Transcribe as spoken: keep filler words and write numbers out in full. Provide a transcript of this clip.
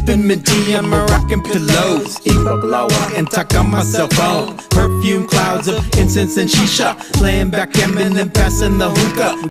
sipping tea, I'm rocking pillows. Eva blower and tuck on my cell phone. Perfume clouds of incense and shisha, laying back, Eminem, passing the hookah.